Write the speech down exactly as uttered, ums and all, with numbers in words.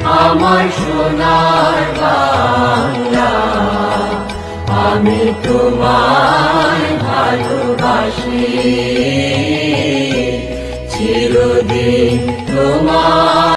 আমার সোনার বাংলা, আমি তোমায় ভালোবাসি, চিরদিন তোমার